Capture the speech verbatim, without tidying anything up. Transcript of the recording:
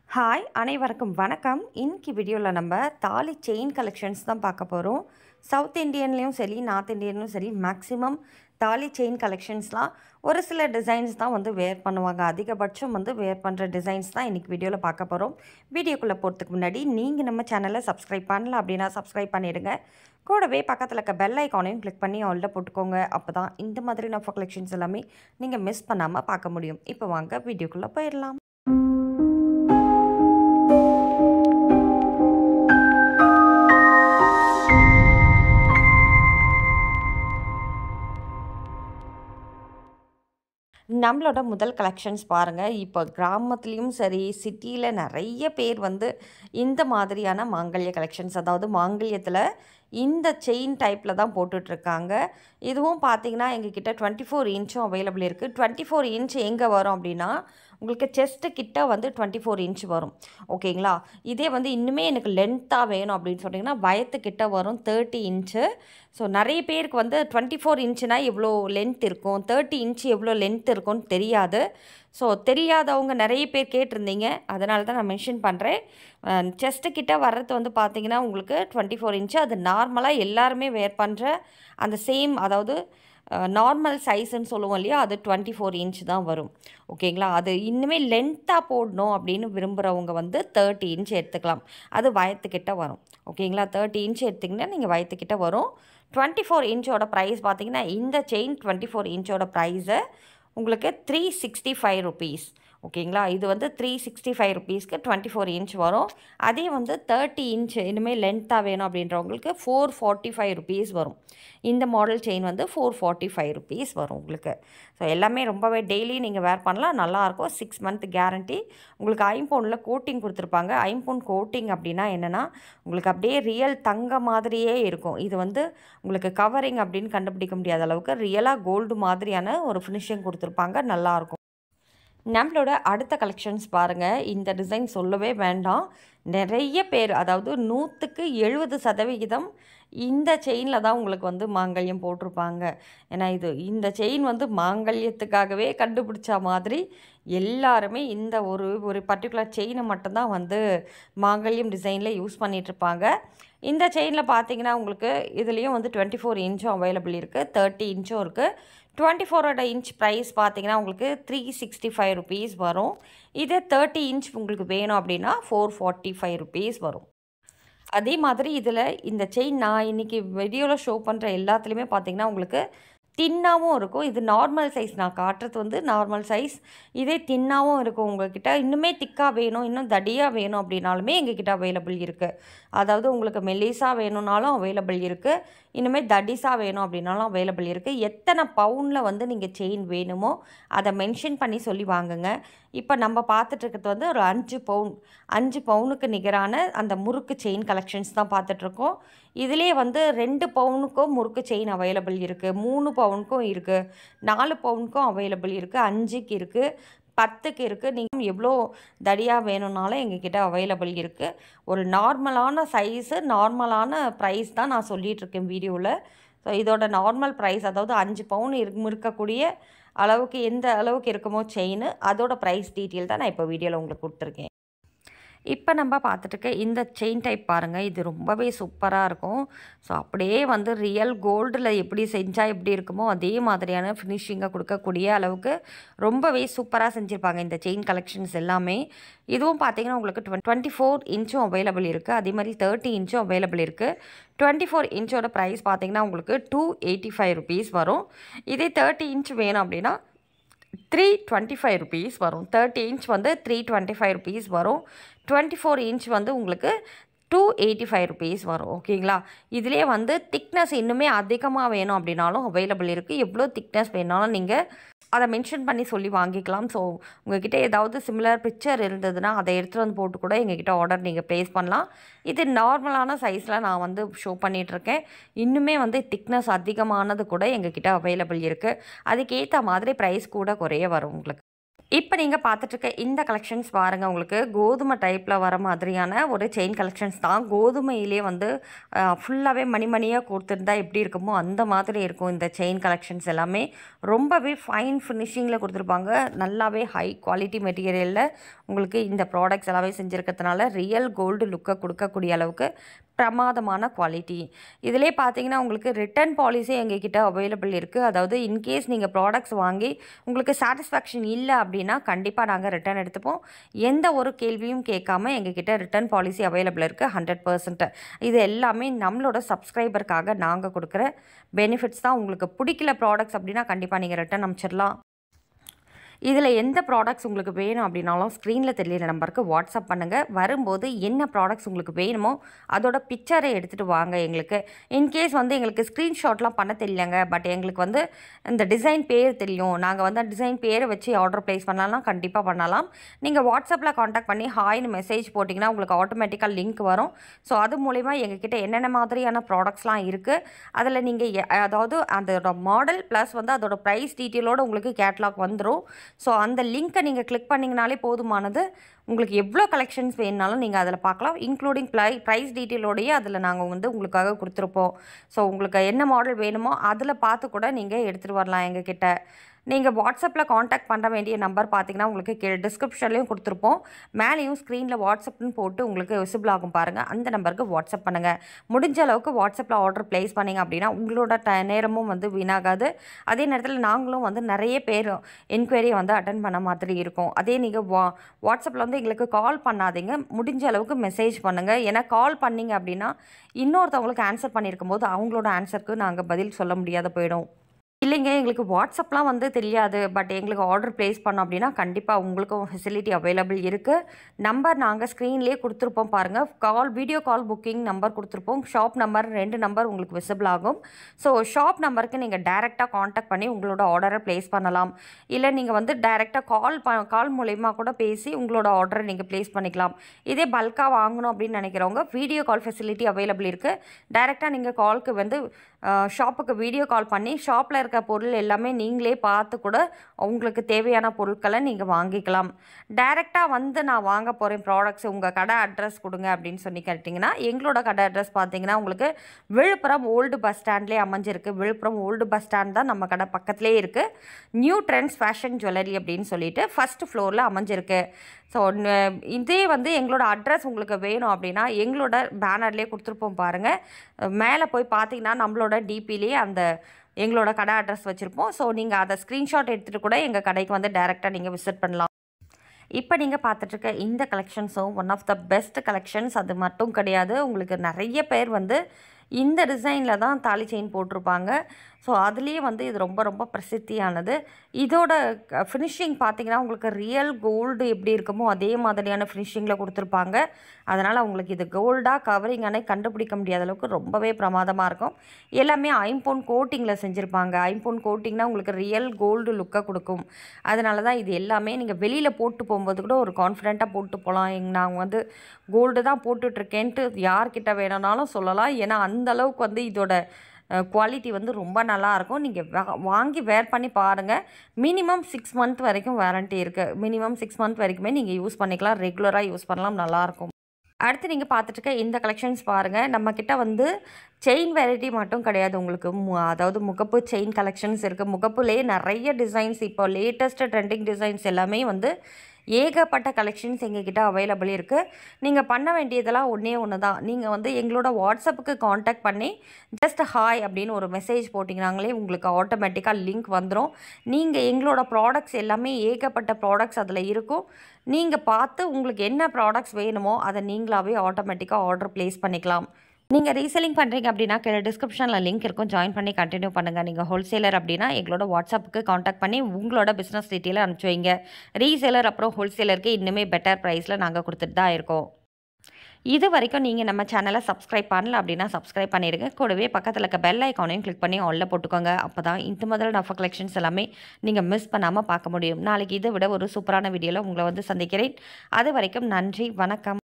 Hi அனைவருக்கும் வணக்கம். இன்னைக்கு வீடியோவில் நம்ம தாலி செயின் கலெக்ஷன்ஸ் தான் பார்க்க போகிறோம். சவுத் இண்டியன்லேயும் சரி நார்த் இண்டியன்லேயும் சரி மேக்ஸிமம் தாலி செயின் கலெக்ஷன்ஸ்லாம் ஒரு சில டிசைன்ஸ் தான் வந்து வேர் பண்ணுவாங்க. அதிகபட்சம் வந்து வேர் பண்ணுற டிசைன்ஸ் தான் இன்றைக்கி வீடியோவில் பார்க்க போகிறோம். வீடியோக்குள்ளே போகிறதுக்கு முன்னாடி நீங்கள் நம்ம சேனலை சப்ஸ்கிரைப் பண்ணல அப்படின்னா சப்ஸ்கிரைப் பண்ணிடுங்க. கூடவே பக்கத்தில் இருக்க பெல் ஐக்கானையும் கிளிக் பண்ணி ஆல்ரெடி போட்டுக்கோங்க. அப்போ தான் இந்த மாதிரி நம்ம கலெக்ஷன்ஸ் எல்லாமே நீங்கள் மிஸ் பண்ணாமல் பார்க்க முடியும். இப்போ வாங்க வீடியோக்குள்ளே போயிடலாம். நம்மளோட முதல் கலெக்ஷன்ஸ் பாருங்கள். இப்போ கிராமத்துலேயும் சரி சிட்டியில் நிறைய பேர் வந்து இந்த மாதிரியான மாங்கல்ய கலெக்ஷன்ஸ், அதாவது மாங்கல்யத்தில் இந்த செயின் டைப்பில் தான் போட்டுட்ருக்காங்க. இதுவும் பார்த்திங்கன்னா எங்ககிட்ட டுவெண்ட்டி ஃபோர் இன்ச்சும் அவைலபிள் இருக்குது. டுவெண்ட்டி ஃபோர் இன்ச் எங்கே வரும் அப்படின்னா உங்களுக்கு செஸ்ட்டு கிட்ட வந்து டுவெண்ட்டி ஃபோர் இன்ச் வரும். ஓகேங்களா? இதே வந்து இன்னுமே எனக்கு லென்த்தாக வேணும் அப்படின்னு சொன்னிங்கன்னா வயத்துக்கிட்ட வரும் தேர்ட்டி இன்ச்சு. ஸோ நிறைய பேருக்கு வந்து டுவெண்ட்டி ஃபோர் இன்ச்சுனா எவ்வளோ லென்த் இருக்கும், தேர்ட்டி இன்ச்சு எவ்வளோ லென்த் இருக்கும்னு தெரியாது. ஸோ தெரியாதவங்க நிறைய பேர் கேட்டிருந்தீங்க, அதனால தான் நான் மென்ஷன் பண்ணுறேன். செஸ்ட்டு கிட்ட வர்றது வந்து பார்த்திங்கன்னா உங்களுக்கு டுவெண்ட்டி ஃபோர் இன்ச்சு. அது நார்மலாக எல்லாருமே வேர் பண்ணுற அந்த சேம், அதாவது நார்மல் சைஸுன்னு சொல்லுவோம் இல்லையா, அது டுவெண்ட்டி ஃபோர் இன்ச் தான் வரும். ஓகேங்களா? அது இன்னுமே லென்த்தாக போடணும் அப்படின்னு விரும்புகிறவங்க வந்து தேர்ட்டி இன்ச் எடுத்துக்கலாம். அது வயத்துக்கிட்ட வரும். ஓகேங்களா? தேர்ட்டி இன்ச் எடுத்திங்கன்னா நீங்கள் வயத்துக்கிட்ட வரும். டுவெண்ட்டி ஃபோர் இன்ச்சோட ப்ரைஸ் பார்த்திங்கன்னா இந்த செயின் டுவெண்ட்டி ஃபோர் இன்ச்சோட ப்ரைஸு உங்களுக்கு த்ரீ சிக்ஸ்டி ஃபைவ் ருபீஸ். ஓகேங்களா? இது வந்து த்ரீ சிக்ஸ்டி ஃபைவ் ருபீஸ்க்கு டுவெண்ட்டி ஃபோர் இன்ச் வரும். அதே வந்து தேர்ட்டி இன்ச் இனிமேல் லென்த்தாக வேணும் அப்படின்றவங்களுக்கு ஃபோர் ஃபார்ட்டி ஃபைவ் ருபீஸ் வரும். இந்த மாடல் செயின் வந்து ஃபோர் ஃபார்ட்டி ஃபைவ் ருபீஸ் வரும் உங்களுக்கு. ஸோ எல்லாமே ரொம்பவே டெய்லி நீங்கள் வேர் பண்ணலாம், நல்லாயிருக்கும். Six month guarantee. உங்களுக்கு ஐம்பவுனில் கோட்டிங் கொடுத்துருப்பாங்க. ஐம்பவுன் கோட்டிங் அப்படின்னா என்னென்னா உங்களுக்கு அப்படியே ரியல் தங்க மாதிரியே இருக்கும். இது வந்து உங்களுக்கு கவரிங் அப்படின்னு கண்டுபிடிக்க முடியாத அளவுக்கு ரியலாக கோல்டு மாதிரியான ஒரு ஃபினிஷிங் கொடுத்துருப்பாங்க. நல்லாயிருக்கும். நம்மளோட அடுத்த கலெக்ஷன்ஸ் பாருங்கள். இந்த டிசைன் சொல்லவே வேண்டாம். நிறைய பேர், அதாவது நூற்றுக்கு எழுபது சதவிகிதம் இந்த செயினில் தான் உங்களுக்கு வந்து மாங்கல்யம் போட்டிருப்பாங்க. ஏன்னா இது இந்த செயின் வந்து மாங்கல்யத்துக்காகவே கண்டுபிடிச்ச மாதிரி எல்லாருமே இந்த ஒரு ஒரு பர்டிகுலர் செயினை மட்டும்தான் வந்து மாங்கல்யம் டிசைனில் யூஸ் பண்ணிகிட்ருப்பாங்க. இந்த செயினில் பார்த்தீங்கன்னா உங்களுக்கு இதுலேயும் வந்து டுவெண்ட்டி ஃபோர் இன்ச்சும் அவைலபிள் இருக்குது, தேர்ட்டி இன்ச்சும் இருக்குது. டுவெண்ட்டி ஃபோரோட இன்ச் ப்ரைஸ் பார்த்திங்கன்னா உங்களுக்கு த்ரீ சிக்ஸ்டி ஃபைவ் ருபீஸ் வரும். இதே தேர்ட்டி இன்ச் உங்களுக்கு வேணும் அப்படின்னா ஃபோர் ஃபார்ட்டி ஃபைவ் ருபீஸ் வரும். அதே மாதிரி இதில் இந்த செயின் நான் இன்றைக்கி வீடியோவில் ஷோ பண்ணுற எல்லாத்துலேயுமே பார்த்திங்கன்னா உங்களுக்கு தின்னாகவும் இருக்கும். இது நார்மல் சைஸ், நான் காட்டுறது வந்து நார்மல் சைஸ். இதே தின்னாகவும் இருக்கும். உங்கள்கிட்ட இன்னுமே திக்காக வேணும், இன்னும் தடியாக வேணும் அப்படின்னாலுமே எங்ககிட்ட அவைலபிள் இருக்குது. அதாவது உங்களுக்கு மெல்லிஸாக வேணும்னாலும் அவைலபிள் இருக்குது, இன்னுமே தடிஸாக வேணும் அப்படின்னாலும் அவைலபிள் இருக்குது. எத்தனை பவுனில் வந்து நீங்கள் செயின் வேணுமோ அதை மென்ஷன் பண்ணி சொல்லி வாங்குங்க. இப்போ நம்ம பார்த்துட்ருக்கிறது வந்து ஒரு அஞ்சு பவுன் அஞ்சு பவுனுக்கு நிகரான அந்த முறுக்கு செயின் கலெக்ஷன்ஸ் தான் பார்த்துட்ருக்கோம். இதிலே வந்து ரெண்டு பவுனுக்கும் முறுக்கு செயின் அவைலபிள் இருக்குது, மூணு பவுனுக்கும் இருக்குது, நாலு பவுனுக்கும் அவைலபிள் இருக்குது, அஞ்சுக்கு இருக்குது, பத்துக்கு இருக்குது. நீங்கள் எவ்வளோ தடியாக வேணும்னாலும் எங்ககிட்ட அவைலபிள் இருக்குது. ஒரு நார்மலான சைஸு, நார்மலான ப்ரைஸ் தான் நான் சொல்லிகிட்ருக்கேன் வீடியோவில். ஸோ இதோட நார்மல் ப்ரைஸ், அதாவது அஞ்சு பவுன் இருக்கு இருக்கக்கூடிய அளவுக்கு எந்த அளவுக்கு இருக்குமோ செயின், அதோட ப்ரைஸ் டீட்டெயில் தான் நான் இப்போ வீடியோவில் உங்களுக்கு கொடுத்துருக்கேன். இப்போ நம்ம பார்த்துட்டுருக்க இந்த செயின் டைப் பாருங்கள். இது ரொம்பவே சூப்பராக இருக்கும். ஸோ அப்படியே வந்து ரியல் கோல்டில் எப்படி செஞ்சால் எப்படி இருக்குமோ அதே மாதிரியான ஃபினிஷிங்கை கொடுக்கக்கூடிய அளவுக்கு ரொம்பவே சூப்பராக செஞ்சுருப்பாங்க இந்த செயின் கலெக்ஷன்ஸ் எல்லாமே. இதுவும் பார்த்திங்கன்னா உங்களுக்கு டுவெண்ட்டி ஃபோர் இன்ச்சும் அவைலபிள் இருக்குது, அதே மாதிரி தேர்ட்டி இன்ச்சும் அவைலபிள் இருக்குது. டுவெண்ட்டி ஃபோர் இன்ச்சோட ப்ரைஸ் பார்த்திங்கன்னா உங்களுக்கு டூ எயிட்டி ஃபைவ் ருபீஸ் வரும். இதே தேர்ட்டி இன்ச் வேணும் அப்படின்னா த்ரீ டுவெண்ட்டி ஃபைவ் ருபீஸ் வரும். தேர்ட்டி இன்ச் வந்து த்ரீ டுவெண்ட்டி ஃபைவ் ருபீஸ் வரும். டுவெண்ட்டி ஃபோர் இன்ச் வந்து உங்களுக்கு டூ எயிட்டி ஃபைவ் ருபீஸ் வரும். ஓகேங்களா? இதிலே வந்து திக்னஸ் இன்னுமே அதிகமாக வேணும் அப்படின்னாலும் அவைலபிள் இருக்குது. எவ்வளோ திக்னஸ் வேணாலும் நீங்கள் அதை மென்ஷன் பண்ணி சொல்லி வாங்கிக்கலாம். ஸோ உங்கள்கிட்ட ஏதாவது சிமிலர் பிக்சர் இருந்ததுன்னா அதை எடுத்துகிட்டு வந்து போட்டு கூட எங்ககிட்ட ஆர்டர் நீங்கள் ப்ளேஸ் பண்ணலாம். இது நார்மலான சைஸில் நான் வந்து ஷோ பண்ணிகிட்ருக்கேன். இன்னுமே வந்து திக்னஸ் அதிகமானது கூட எங்ககிட்ட அவைலபிள் இருக்குது. அதுக்கேற்ற மாதிரி ப்ரைஸ் கூட குறைய வரும் உங்களுக்கு. இப்போ நீங்கள் பார்த்துட்ருக்க இந்த கலெக்ஷன்ஸ் பாருங்கள். உங்களுக்கு கோதுமை டைப்பில் வர மாதிரியான ஒரு செயின் கலெக்ஷன்ஸ் தான். கோதுமையிலே வந்து ஃபுல்லாகவே மணி மணியாக கொடுத்துருந்தா எப்படி இருக்குமோ அந்த மாதிரி இருக்கும் இந்த செயின் கலெக்ஷன்ஸ் எல்லாமே. ரொம்பவே ஃபைன் ஃபினிஷிங்கில் கொடுத்துருப்பாங்க. நல்லாவே ஹை குவாலிட்டி மெட்டீரியலில் உங்களுக்கு இந்த ப்ராடக்ட்ஸ் எல்லாமே செஞ்சுருக்கிறதுனால ரியல் கோல்டு லுக்கை கொடுக்கக்கூடிய அளவுக்கு பிரமாதமான குவாலிட்டி. இதிலே பார்த்தீங்கன்னா உங்களுக்கு ரிட்டர்ன் பாலிசி எங்ககிட்ட அவைலபிள் இருக்குது. அதாவது இன்கேஸ் நீங்கள் ப்ராடக்ட்ஸ் வாங்கி உங்களுக்கு சாட்டிஸ்ஃபேக்ஷன் இல்லை அப்படின்னா கண்டிப்பாக நாங்கள் ரிட்டர்ன் எடுத்துப்போம். எந்த ஒரு கேள்வியும் கேட்காம எங்ககிட்ட ரிட்டர்ன் பாலிசி அவைலபிள் இருக்குது ஹண்ட்ரட் பர்சன்ட். இது எல்லாமே நம்மளோட சப்ஸ்கிரைபருக்காக நாங்கள் கொடுக்குற பெனிஃபிட்ஸ் தான். உங்களுக்கு பிடிக்கல ப்ராடக்ட்ஸ் அப்படின்னா கண்டிப்பாக நீங்கள் ரிட்டர்ன் அனுப்பிச்சிடலாம். இதில் எந்த ப்ராடக்ட்ஸ் உங்களுக்கு வேணும் அப்படின்னாலும் ஸ்க்ரீனில் தெரியல நம்பருக்கு வாட்ஸ்அப் பண்ணுங்கள். வரும்போது என்ன ப்ராடக்ட்ஸ் உங்களுக்கு வேணுமோ அதோட பிக்சரை எடுத்துகிட்டு வாங்க. எங்களுக்கு இன்கேஸ் வந்து எங்களுக்கு ஸ்க்ரீன்ஷாட்லாம் பண்ண தெரியலங்க, பட் எங்களுக்கு வந்து இந்த டிசைன் பேர் தெரியும், நாங்கள் வந்து டிசைன் பேரை வச்சு ஆர்டர் ப்ளேஸ் பண்ணலாம்னா கண்டிப்பாக பண்ணலாம். நீங்கள் வாட்ஸ்அப்பில் காண்டாக்ட் பண்ணி ஹாய்னு மெசேஜ் போட்டிங்கன்னா உங்களுக்கு ஆட்டோமேட்டிக்காக லிங்க் வரும். ஸோ அது மூலிமா எங்ககிட்ட என்னென்ன மாதிரியான ப்ராடக்ட்ஸ்லாம் இருக்குது அதில் நீங்கள் அதாவது அதோட மாடல் ப்ளஸ் வந்து அதோட ப்ரைஸ் டீட்டெயிலோடு உங்களுக்கு கேட்லாக் வந்துடும். ஸோ அந்த லிங்க்கை நீங்கள் கிளிக் பண்ணிங்கனாலே போதுமானது. உங்களுக்கு எவ்வளோ கலெக்ஷன்ஸ் வேணுனாலும் நீங்கள் அதில் பார்க்கலாம். இன்க்ளூடிங் ப்ளை ப்ரைஸ் டீட்டெயிலோடையே அதில் நாங்கள் வந்து உங்களுக்காக கொடுத்துருப்போம். ஸோ உங்களுக்கு என்ன மாடல் வேணுமோ அதில் பார்த்து கூட நீங்கள் எடுத்துகிட்டு வரலாம் எங்ககிட்ட. நீங்கள் வாட்ஸ்அப்பில் காண்டாக்ட் பண்ண வேண்டிய நம்பர் பார்த்தீங்கன்னா உங்களுக்கு கீழே டிஸ்கிரிப்ஷன்லேயும் கொடுத்துருப்போம். மேலேயும் ஸ்க்ரீனில் வாட்ஸ்அப்னு போட்டு உங்களுக்கு விசிபிள் ஆகும் பாருங்கள். அந்த நம்பருக்கு வாட்ஸ்அப் பண்ணுங்கள். முடிஞ்ச அளவுக்கு வாட்ஸ்அப்பில் ஆர்டர் ப்ளேஸ் பண்ணிங்க அப்படின்னா உங்களோட ட நேரமும் வந்து வீணாகாது. அதே நேரத்தில் நாங்களும் வந்து நிறைய பேர் என்கொயரி வந்து அட்டன் பண்ண மாதிரி இருக்கும். அதே நீங்கள் வா வாட்ஸ்அப்பில் வந்து எங்களுக்கு கால் பண்ணாதீங்க, முடிஞ்ச அளவுக்கு மெசேஜ் பண்ணுங்கள். ஏன்னா கால் பண்ணிங்க அப்படின்னா இன்னொருத்தவங்களுக்கு ஆன்சர் பண்ணியிருக்கும் போது அவங்களோட ஆன்சருக்கு நாங்கள் பதில் சொல்ல முடியாத போயிடும். இல்லைங்க எங்களுக்கு வாட்ஸ்அப்லாம் வந்து தெரியாது, பட் எங்களுக்கு ஆர்டர் ப்ளேஸ் பண்ணோம் அப்படின்னா கண்டிப்பாக உங்களுக்கும் ஃபெசிலிட்டி அவைலபிள் இருக்குது. நம்பர் நாங்கள் ஸ்க்ரீன்லேயே கொடுத்துருப்போம் பாருங்கள். Call video call booking number கொடுத்துருப்போம். ஷாப் நம்பர் ரெண்டு நம்பர் உங்களுக்கு விசிபிள் ஆகும். ஸோ ஷாப் நம்பருக்கு நீங்கள் டைரெக்டாக காண்டாக்ட் பண்ணி உங்களோட ஆர்டரை ப்ளேஸ் பண்ணலாம். இல்லை நீங்கள் வந்து டைரெக்டாக கால் ப கால் மூலயமா கூட பேசி உங்களோட ஆர்டரை நீங்கள் ப்ளேஸ் பண்ணிக்கலாம். இதே பல்காக வாங்கணும் அப்படின்னு நினைக்கிறவங்க வீடியோ கால் ஃபெசிலிட்டி அவைலபிள் இருக்குது. டைரெக்டாக நீங்கள் கால்க்கு வந்து ஷாப்புக்கு வீடியோ கால் பண்ணி ஷாப்பில் இருக்க பொருள் எல்லாமே நீங்களே பார்த்து கூட உங்களுக்கு தேவையான பொருட்களை நீங்கள் வாங்கிக்கலாம். டைரெக்டாக வந்து நான் வாங்க போகிறேன் ப்ராடக்ட்ஸ், உங்கள் கடை அட்ரஸ் கொடுங்க அப்படின்னு சொல்லி கேட்டிங்கன்னா எங்களோட கடை அட்ரஸ் பார்த்தீங்கன்னா உங்களுக்கு விழுப்புரம் ஓல்டு பஸ் ஸ்டாண்ட்லேயே அமைஞ்சிருக்கு. விழுப்புரம் ஓல்டு பஸ் ஸ்டாண்ட் தான் நம்ம கடை பக்கத்துலேயே இருக்குது. நியூ ட்ரெண்ட்ஸ் ஃபேஷன் ஜுவல்லரி அப்படின்னு சொல்லிட்டு ஃபஸ்ட்டு ஃப்ளோரில் அமைஞ்சிருக்கு. ஸோ இதே வந்து எங்களோட அட்ரஸ் உங்களுக்கு வேணும் அப்படின்னா எங்களோட பேனர்லேயே கொடுத்துருப்போம் பாருங்கள். மேலே போய் பார்த்தீங்கன்னா நம்மளோட டிபிலேயே அந்த எங்களோட கடை அட்ரஸ் வச்சுருப்போம். ஸோ நீங்கள் அதை ஸ்க்ரீன்ஷாட் எடுத்துகிட்டு கூட எங்கள் கடைக்கு வந்து டைரெக்டாக நீங்கள் விசிட் பண்ணலாம். இப்போ நீங்கள் பார்த்துட்ருக்க இந்த கலெக்ஷன்ஸும் one of the best collections. அது மட்டும் கிடையாது, உங்களுக்கு நிறைய பேர் வந்து இந்த டிசைனில் தான் தாலி செயின் போட்டிருப்பாங்க. ஸோ அதுலேயே வந்து இது ரொம்ப ரொம்ப பிரசித்தியானது. இதோட ஃபினிஷிங் பார்த்திங்கன்னா உங்களுக்கு ரியல் கோல்டு எப்படி இருக்குமோ அதே மாதிரியான ஃபினிஷிங்கில் கொடுத்துருப்பாங்க. அதனால் உங்களுக்கு இது கோல்டாக கவரிங்கானே கண்டுபிடிக்க முடியாத அளவுக்கு ரொம்பவே பிரமாதமாக இருக்கும். எல்லாமே ஐம்போன் கோட்டிங்கில் செஞ்சுருப்பாங்க. ஐம்போன் கோட்டிங்னால் உங்களுக்கு ரியல் கோல்டு லுக்கை கொடுக்கும். அதனால தான் இது எல்லாமே நீங்கள் வெளியில் போட்டு போகும்போது கூட ஒரு கான்ஃபிடெண்ட்டாக போட்டு போகலாம். எங் நாங்கள் வந்து கோல்டு தான் போட்டுட்ருக்கேன்ட்டு யார்கிட்ட வேணும்னாலும் சொல்லலாம். ஏன்னா அந்தளவுக்கு வந்து இதோட குவாலிட்டி வந்து ரொம்ப நல்லாயிருக்கும். நீங்கள் வா வாங்கி வேர் பண்ணி பாருங்கள். மினிமம் சிக்ஸ் மந்த் வரைக்கும் வாரண்ட்டி இருக்குது. மினிமம் சிக்ஸ் மந்த் வரைக்குமே நீங்கள் யூஸ் பண்ணிக்கலாம், ரெகுலராக யூஸ் பண்ணலாம், நல்லாயிருக்கும். அடுத்து நீங்கள் பார்த்துட்டுருக்க இந்த கலெக்ஷன்ஸ் பாருங்கள். நம்மக்கிட்ட வந்து செயின் வெரைட்டி மட்டும் கிடையாது, உங்களுக்கு அதாவது முகப்பு செயின் கலெக்ஷன்ஸ் இருக்குது. முகப்புலேயே நிறைய டிசைன்ஸ், இப்போ லேட்டஸ்ட்டு ட்ரெண்டிங் டிசைன்ஸ் எல்லாமே வந்து ஏகப்பட்ட கலெக்ஷன்ஸ் எங்ககிட்ட அவைலபிள் இருக்குது. நீங்கள் பண்ண வேண்டியதெல்லாம் ஒன்றே ஒன்று தான். நீங்கள் வந்து எங்களோட வாட்ஸ்அப்புக்கு காண்டாக்ட் பண்ணி ஜஸ்ட் ஹாய் அப்படின்னு ஒரு மெசேஜ் போட்டிங்கனாங்களே உங்களுக்கு ஆட்டோமேட்டிக்காக லிங்க் வந்துடும். நீங்கள் எங்களோட ப்ராடக்ட்ஸ் எல்லாமே ஏகப்பட்ட ப்ராடக்ட்ஸ் அதில் இருக்கும். நீங்கள் பார்த்து உங்களுக்கு என்ன ப்ராடக்ட்ஸ் வேணுமோ அதை நீங்களாகவே ஆட்டோமேட்டிக்காக ஆர்டர் ப்ளேஸ் பண்ணிக்கலாம். நீங்கள் ரீசெல்லிங் பண்ணுறீங்க அப்படின்னா கீழே டிஸ்கிரிப்ஷனில் லிங்க் இருக்கும், ஜாயின் பண்ணி கண்டினியூ பண்ணுங்கள். நீங்கள் ஹோல்சேலர் அப்படின்னா எங்களோட வாட்ஸ்அப்புக்கு காண்டாக்ட் பண்ணி உங்களோட பிஸ்னஸ் டீட்டெயிலை அனுப்பிச்சி வைங்க. ரீசேலர் அப்புறம் ஹோல்சேலருக்கு இன்னுமே பெட்டர் ப்ரைஸில் நாங்கள் கொடுத்துட்டு தான் இருக்கோம். இது வரைக்கும் நீங்கள் நம்ம சேனலை சப்ஸ்கிரைப் பண்ணல அப்படின்னா சப்ஸ்கிரைப் பண்ணிடுங்க. கூடவே பக்கத்தில் இருக்க பெல் ஐக்கானையும் கிளிக் பண்ணி ஆல்ல போட்டுக்கோங்க. அப்போ தான் இந்த மாதிரி நஃபர் கலெக்ஷன்ஸ் எல்லாமே நீங்கள் மிஸ் பண்ணாமல் பார்க்க முடியும். நாளைக்கு இதை விட ஒரு சூப்பரான வீடியோவில் உங்களை வந்து சந்திக்கிறேன். அது வரைக்கும் நன்றி, வணக்கம்.